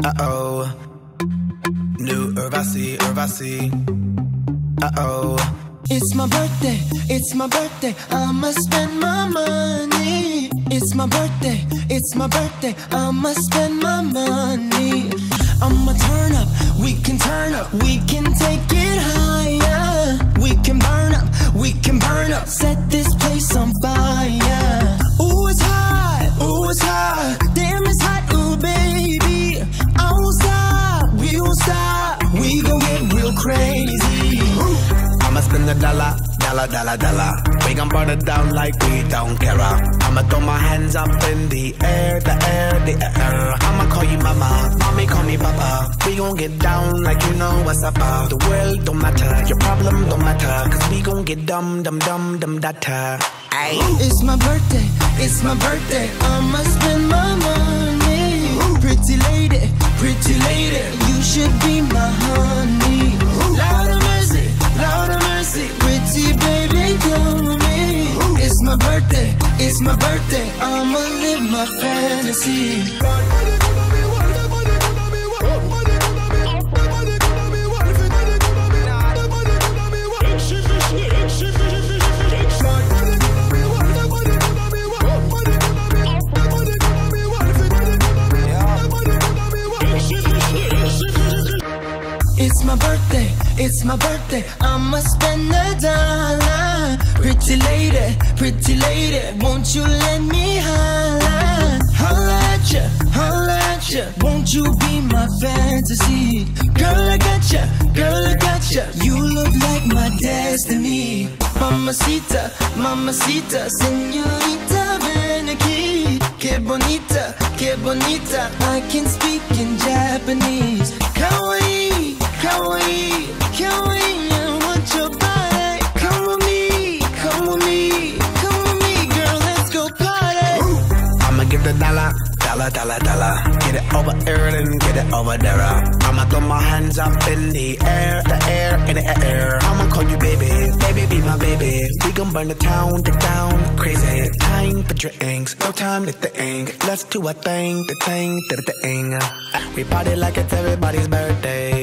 Uh-oh. New Urvasi. Uh-oh. It's my birthday, I'ma spend my money. It's my birthday, I'ma spend my money. I'ma turn up, we can take it higher. We can burn up, set this place on fire. Ooh, it's hot, damn it's hot, ooh baby. I won't stop, we gon' get real crazy. I'ma spend a dollar. We gon' burn it down like we don't care. I'ma throw my hands up in the air. I'ma call you mama, mommy call me papa. We gon' get down like you know what's up. The world don't matter, your problem don't matter, cause we gon' get dumb data. Ay. It's my birthday, I'ma spend my money. Pretty lady, you should be my honey. Lord of mercy, pretty baby, come with me. It's my birthday, I'ma live my fantasy. It's my birthday, I'ma spend a dollar. Pretty lady, won't you let me holla? Holla at ya, won't you be my fantasy? Girl, I got ya, you look like my destiny. Mamacita, señorita, ven aquí. Que bonita, I can speak in Japanese. Kawaii, I want your body. Come with me, girl, let's go party. I'ma give the dollar. Get it over here and get it over there. I'ma throw my hands up in the air. I'ma call you baby, be my baby. We gon' burn the town crazy. Time for drinks, no time to think. Let's do a thing. We party like it's everybody's birthday.